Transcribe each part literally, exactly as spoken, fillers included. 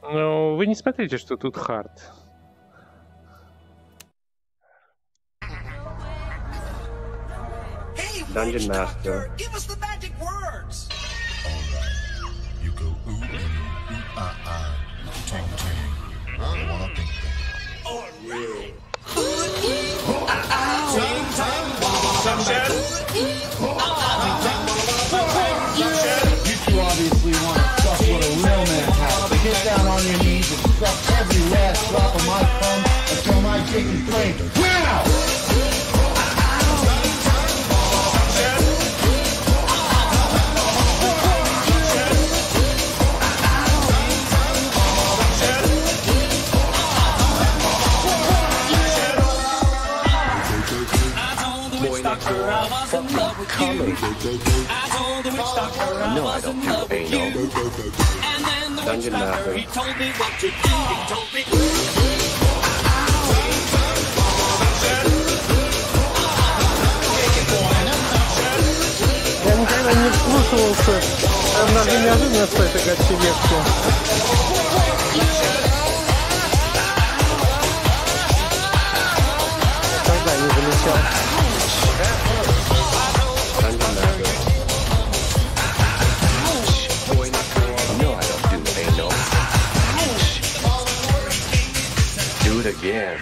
Ну, вы не смотрите, что тут хард. Dungeon Master. Give us the magic words. You go ooh and ooh ah ah, ting ting. I don't wanna think that. Oh, really? You two obviously want to suck what a real man has. Get down on your knees and suck every last drop of my cum until my dick is drained. Now! No, I don't do anal. Dungeon Master. He told me what to do. He told me. Я никогда не вслушивался в неожиданность этой гачи-ветки. Никогда не замечал. No, I don't do anal. Do it again.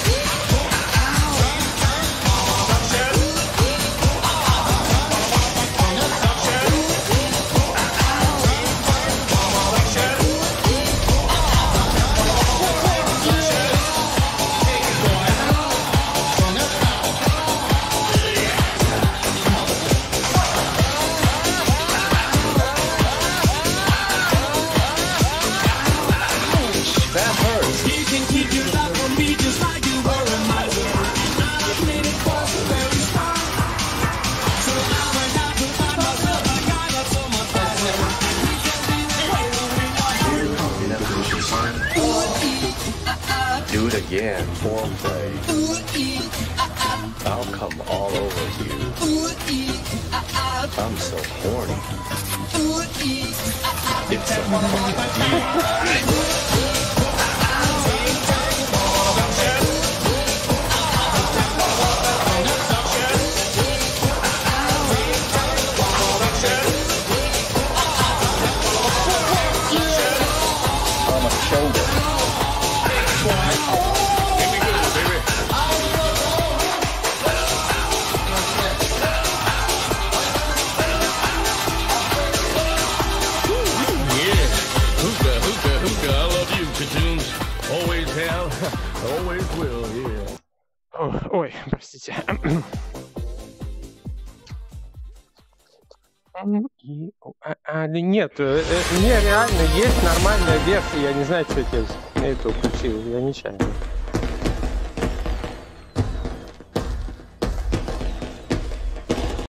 Do it again, foreplay. I'll come all over you. I'm so horny. It's so on my shoulder. Always have, always will, yeah. Ой, простите. И, а, а, нет, э, не, реально есть нормальная версия. Я не знаю, что я это включил. Я нечаянно.